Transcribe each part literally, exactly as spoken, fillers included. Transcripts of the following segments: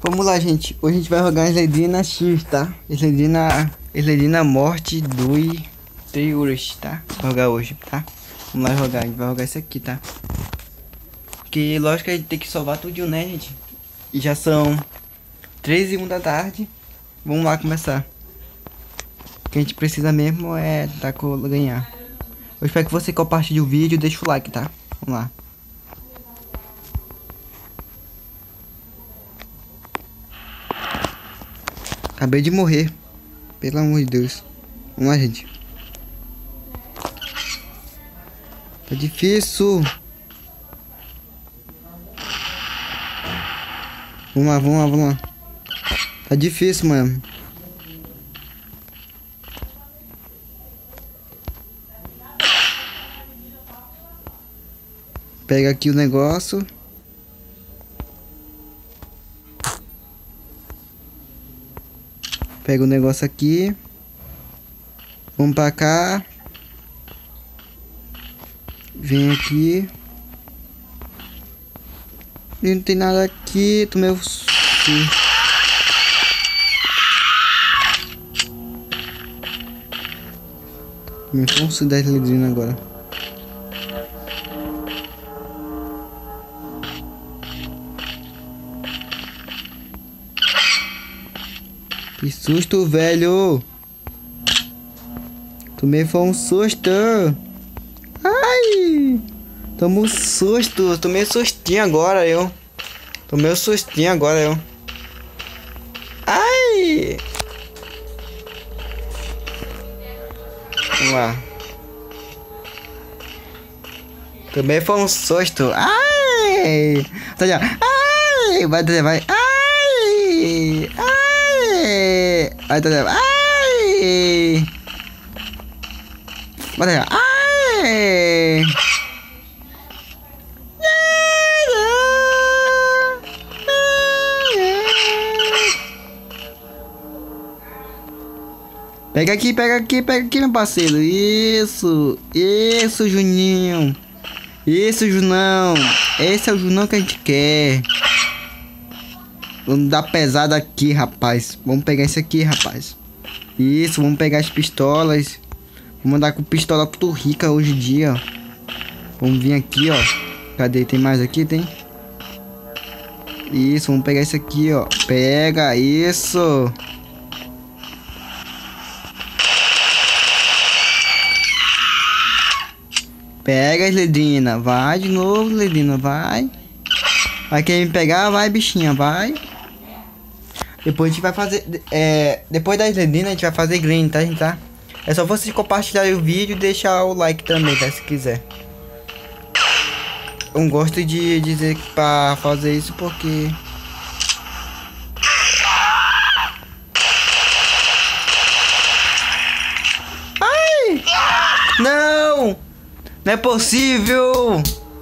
Vamos lá, gente. Hoje a gente vai jogar Sledrina X, tá? Sledrina... Sledrina Morte do Triurus, tá? Vou jogar hoje, tá? Vamos lá jogar. A gente vai jogar isso aqui, tá? Porque lógico que a gente tem que salvar tudo, né, gente? E já são três e um da tarde. Vamos lá começar. O que a gente precisa mesmo é tentar ganhar. Eu espero que você compartilhe o vídeo e deixe o like, tá? Vamos lá. Acabei de morrer. Pelo amor de Deus. Vamos lá, gente. Tá difícil. Vamos lá, vamos lá, vamos lá. Tá difícil, mano. Pega aqui o negócio. Pega o negócio aqui. Vamos pra cá. Vem aqui. E não tem nada aqui. Tomei o susto. Me fonso da Sledrina agora. Que susto, velho. Tomei foi um susto. Ai. Tomei um susto. Tomei um sustinho agora, eu. Tomei um sustinho agora, eu. Ai. Vamos lá. Também foi um susto. Ai. Tá já. Ai. Vai, vai. Ai. Ai. Ai, tá vendo? Ai! Bota ai! Pega aqui, pega aqui, pega aqui, meu parceiro. Isso! Isso, Juninho! Isso, Junão! Esse é o Junão que a gente quer. Vamos dar pesada aqui, rapaz. Vamos pegar isso aqui, rapaz. Isso, vamos pegar as pistolas. Vamos andar com pistola tudo rica hoje em dia. Vamos vir aqui, ó. Cadê? Tem mais aqui? Tem? Isso, vamos pegar isso aqui, ó. Pega, isso. Pega, Sledrina. Vai de novo, Sledrina. Vai. Vai querer me pegar? Vai, bichinha. Vai. Depois a gente vai fazer, é, depois da Sledrina a gente vai fazer green, tá, gente, tá? É só você compartilhar o vídeo e deixar o like também, tá, se quiser. Eu gosto de dizer que pra fazer isso porque... Ai! Não! Não é possível!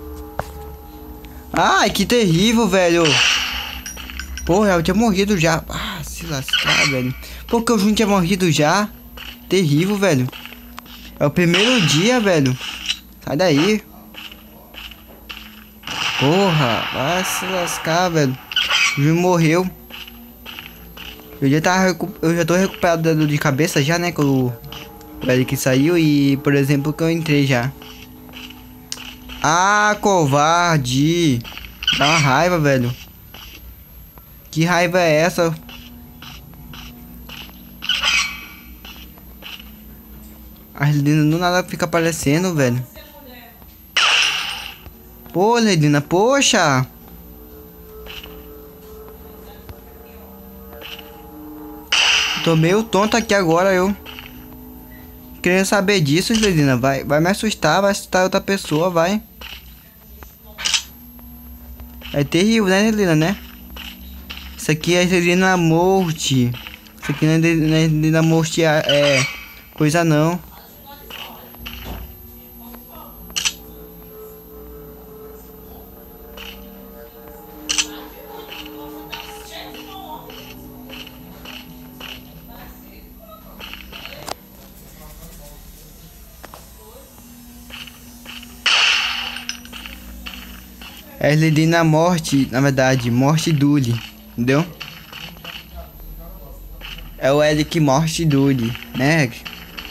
Ai, que terrível, velho! Porra, eu tinha morrido já. Ah, se lascar, velho. Porque o Jun tinha morrido já. Terrível, velho. É o primeiro dia, velho. Sai daí. Porra, vai se lascar, velho. O Jun morreu. Eu já, tava, eu já tô recuperado de cabeça já, né? Com o velho que saiu e, por exemplo, que eu entrei já. Ah, covarde. Dá uma raiva, velho. Que raiva é essa? A Sledrina do nada fica aparecendo, velho. Pô, Sledrina, poxa! Tô meio tonto aqui agora, eu. Querendo saber disso, Sledrina. Vai, vai me assustar, vai assustar outra pessoa, vai. É terrível, né, Sledrina, né? Isso aqui é Sledrina Morte. Isso aqui não é Sledrina Morte, é coisa não. É Sledrina Morte, na verdade, Morte Dully, entendeu? É o Eric Morte Dude, né, Eric?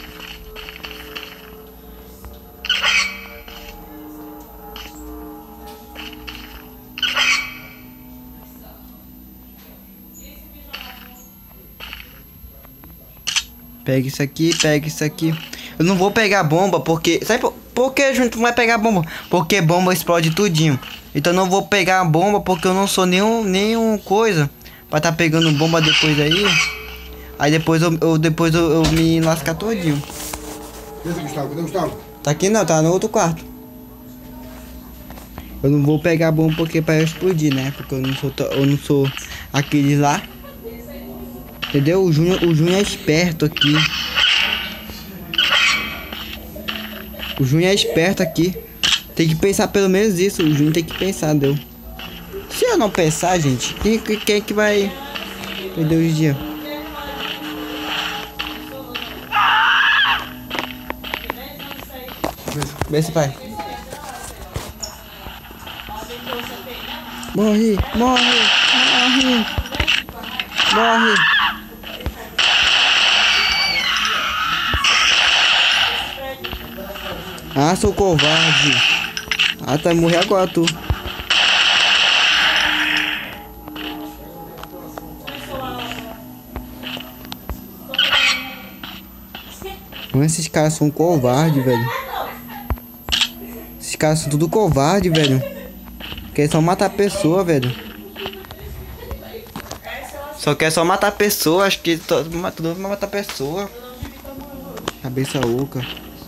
Pega isso aqui, pega isso aqui. Eu não vou pegar bomba porque... Sabe por, por que a gente não vai pegar bomba? Porque bomba explode tudinho. Então eu não vou pegar a bomba porque eu não sou nenhum, nenhum coisa pra tá pegando bomba depois aí. Aí depois eu, eu depois eu, eu me lascar todinho. Cadê Gustavo? Cadê Gustavo? Tá aqui não, tá no outro quarto. Eu não vou pegar bomba porque pra eu explodir, né? Porque eu não sou, eu não sou aquele lá. Entendeu? O Júnior, o Júnior é esperto aqui. O Júnior é esperto aqui. Tem que pensar pelo menos isso. O Júnior tem que pensar, deu. Se eu não pensar, gente, quem, quem é que vai perder os dias? Vê se pai. Morre, morre, morre. Morre. Ah, sou covarde. Ah, tá, morrer agora tu. Mano, esses caras são covardes, velho. Esses caras são tudo covarde, velho. Quer só matar a pessoa, velho. Só quer só matar a pessoa, acho que todo mundo vai matar a pessoa. Cabeça oca.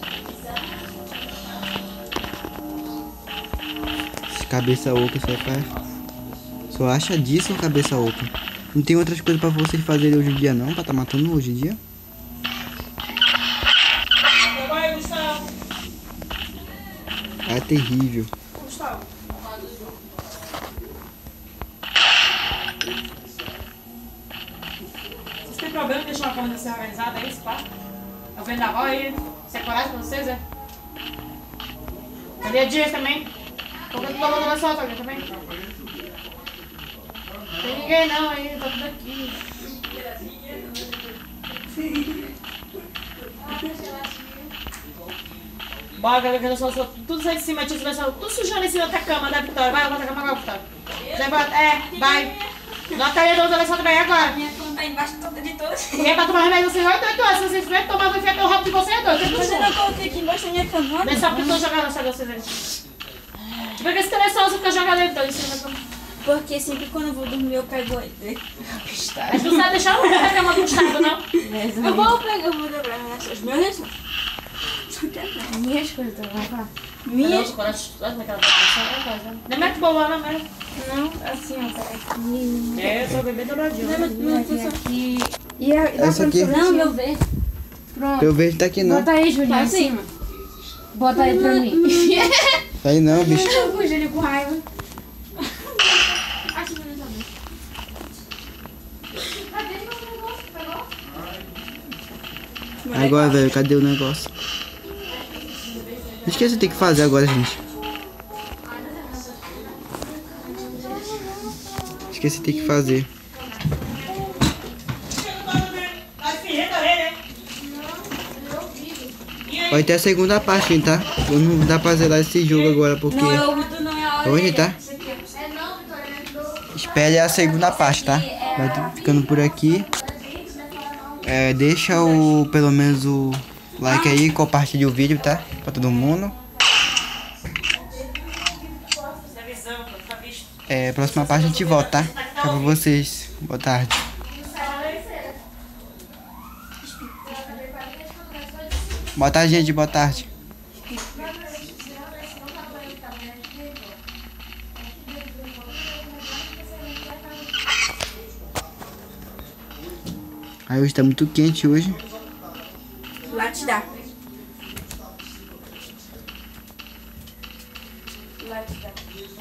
Cabeça oca só faz. Só acha disso, cabeça oca. Não tem outras coisas pra vocês fazerem hoje em dia não, pra tá matando hoje em dia. É terrível. Vocês têm problema de deixar uma câmera ser organizada aí, esse pá? Eu vendo a aí, isso é coragem pra vocês, é? Cadê a Dias também? Tô com todo mundo na sua também, também? Tem ninguém não aí, tá tudo aqui. Bora, galera, que eu sou, sou tudo sai de cima, tio, tudo sujando em cima da cama da Vitória. Vai, bota a cama agora, Vitória. Você bota, é, vai. Nota aí a outra também agora. Minha conta tá embaixo toda de todos. E é pra tomar remédio, vocês oito, oito horas. Se vocês tiverem tomar, vai enfiar teu rabo de vocês dois. Você não coloquei aqui embaixo da minha cama. Deixa só porque eu tô jogando essa de vocês aí. Por que esse telefone você fica jogando ele todo em cima da cama? Porque sempre quando eu vou dormir eu pego ele. Mas não sabe deixar o na cama do Gustavo, não? Eu vou pegar, eu vou dobrar as minhas coisas. Minhas coisas também, vai falar. Minhas? Olha naquela posição, não é muito boa, não é? Não, assim, ó, peraí. É, eu sou bebê dobradinho. Não, não, não, Aqui. E a, dá Essa pra aqui? mim não, meu verde. Pronto. Eu vejo tá aqui não. Bota aí, Julinho, Tá em assim. cima. Bota aí pra mim. Tá aí não, bicho. O Júlio com raiva. Aqui no meu também. Agora, velho, cadê o negócio? O que você tem que fazer agora, gente? O que você tem que fazer? Vai ter a segunda parte, tá? Eu não dá pra zerar esse jogo agora, porque... Não é o Vitor, não é a hora. Onde tá? Espere a segunda parte, tá? Vai ficando por aqui. É, deixa o, pelo menos o like aí, compartilha o vídeo, tá? Pra todo mundo. É, próxima parte a gente volta, tá? Tchau pra vocês. Boa tarde. Boa tarde, gente. Boa tarde. Aí hoje tá muito quente hoje. Lá te dá. Lá te dá.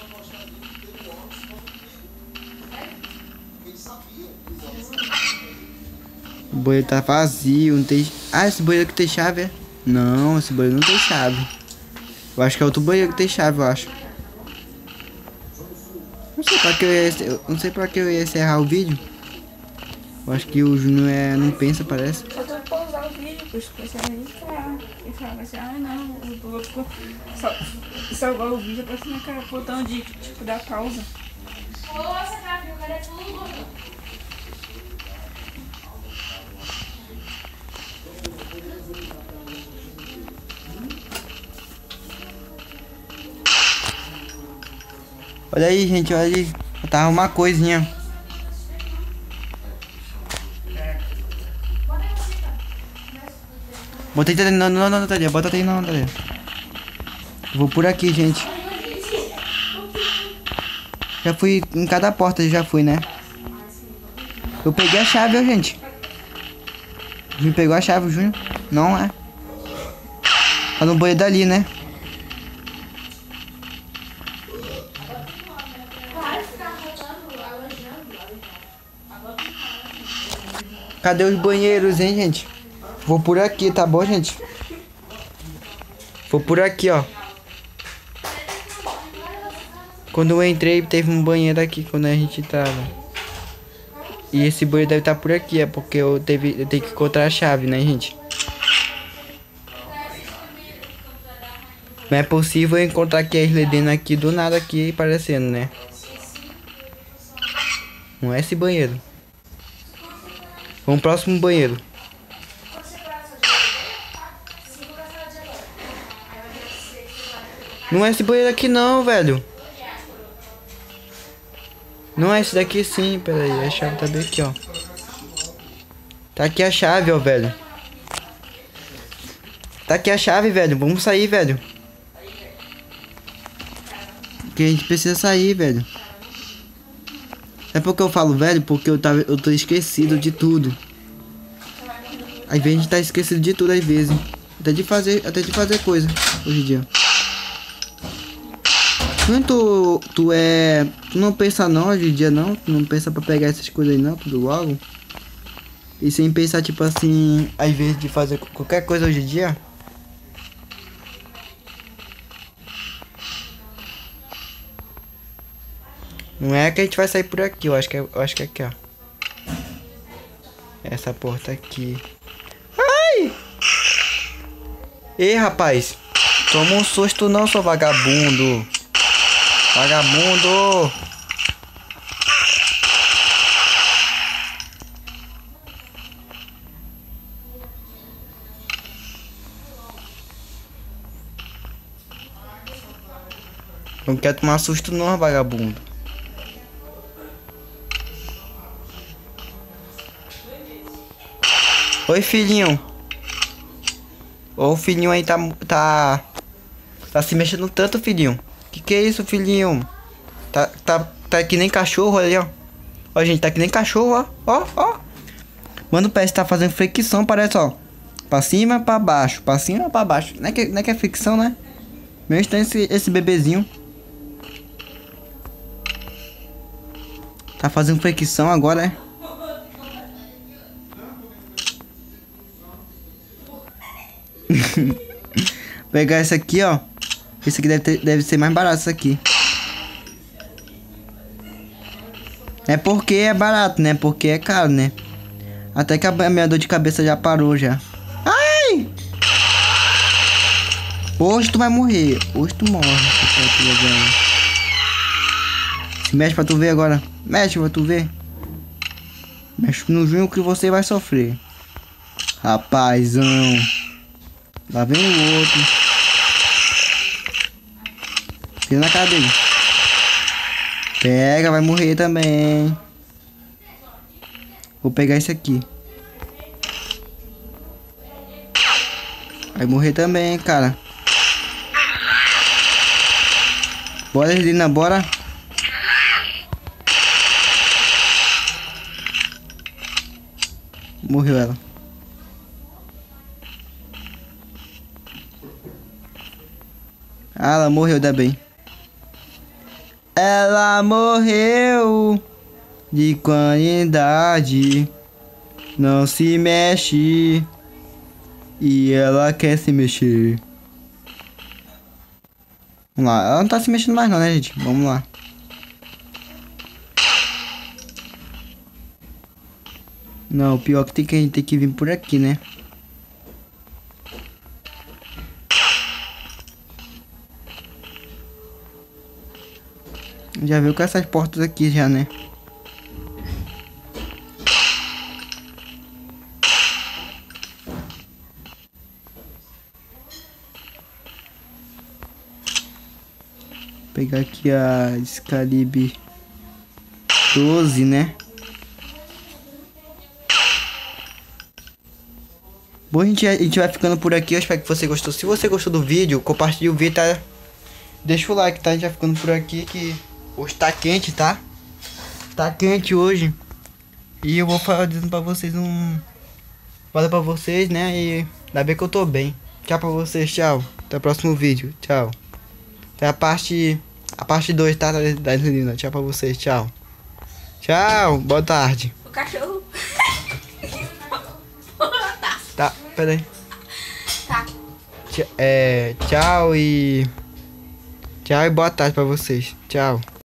O banheiro tá vazio, não tem... Ah, esse banheiro aqui tem chave, é? Não, esse banheiro não tem chave. Eu acho que é outro banheiro que tem chave, eu acho. Não sei pra que eu ia... Eu não sei pra que eu ia encerrar o vídeo. Eu acho que o Júnior é, não pensa, parece. Eu tô pausar o vídeo, pois você vai entrar. E fala assim, ah não, eu vou tipo, sal- salvar o vídeo pra cima aquele botão de tipo da pausa. Nossa, cara, o cara é tudo. Olha aí, gente, olha aí. Tava uma coisinha. Botei Thalia, não, não, não, Thalia, bota aí não, Thalia. Vou por aqui, gente. Já fui em cada porta, já fui, né? Eu peguei a chave, ó, gente. O Júnior pegou a chave, o Júnior. Não é. Tá no banheiro dali, né? Cadê os banheiros, hein, gente? Vou por aqui, tá bom, gente? Vou por aqui, ó. Quando eu entrei, teve um banheiro aqui quando a gente tava. E esse banheiro deve estar por aqui, é porque eu, teve, eu tenho que encontrar a chave, né, gente? Não é possível eu encontrar aqui a Sledena aqui do nada aqui aparecendo, né? Não é esse banheiro. Vamos pro próximo banheiro. Não é esse banheiro aqui não, velho. Não é esse daqui sim, pera aí. A chave tá bem aqui, ó. Tá aqui a chave, ó, velho. Tá aqui a chave, velho. Vamos sair, velho. Porque a gente precisa sair, velho. É porque eu falo velho, porque eu, tava, eu tô esquecido de tudo. Às vezes a gente tá esquecido de tudo, às vezes. Até de fazer, até de fazer coisa, hoje em dia. Quando tu, tu é... Tu não pensa não, hoje em dia não. Tu não pensa pra pegar essas coisas aí não, tudo logo. E sem pensar, tipo assim, às vezes de fazer qualquer coisa hoje em dia. Não é que a gente vai sair por aqui, eu acho que é, eu acho que é aqui, ó. Essa porta aqui. Ai! Ei, rapaz. Toma um susto não, seu vagabundo. Vagabundo. Não quer tomar susto não, vagabundo. Oi, filhinho. Ô, o filhinho aí tá, tá... Tá se mexendo tanto, filhinho. Que que é isso, filhinho? Tá, tá, tá que nem cachorro ali, ó. Ó, gente, tá que nem cachorro, ó. Ó, ó. Mano, parece que tá fazendo flexão, parece, ó. Pra cima, pra baixo. Pra cima, pra baixo. Não é que, não é, que é flexão, né? Meio estranho esse, esse bebezinho. Tá fazendo flexão agora, é? Pegar esse aqui, ó. Esse aqui deve, ter, deve ser mais barato, isso aqui. É porque é barato, né? Porque é caro, né? Até que a minha dor de cabeça já parou, já. Ai! Hoje tu vai morrer. Hoje tu morre. Se mexe pra tu ver agora. Mexe pra tu ver. Mexe no junho que você vai sofrer. Rapazão. Lá vem o outro. Tira na cara dele. Pega, vai morrer também. Vou pegar esse aqui. Vai morrer também, cara. Bora, Lina, bora. Morreu ela. Ah, ela morreu, ainda bem. Ela morreu de qualidade. Não se mexe. E ela quer se mexer. Vamos lá. Ela não tá se mexendo mais não, né, gente? Vamos lá. Não, o pior que tem que a gente tem que vir por aqui, né? Já viu com essas portas aqui já, né? Vou pegar aqui a Excalibur doze, né? Bom, a gente, a gente vai ficando por aqui. Eu espero que você gostou. Se você gostou do vídeo, compartilhe o vídeo, tá? Deixa o like, tá? A gente vai ficando por aqui, que hoje tá quente, tá? Tá quente hoje. E eu vou falar dizendo pra vocês um... Valeu pra vocês, né? E ainda bem que eu tô bem. Tchau pra vocês, tchau. Até o próximo vídeo, tchau. Até a parte... A parte dois, tá? Da Angelina. Tchau pra vocês, tchau. Tchau, boa tarde. O cachorro. Tá, pera aí. Tá. Tch- É, tchau e... Tchau e boa tarde pra vocês. Tchau.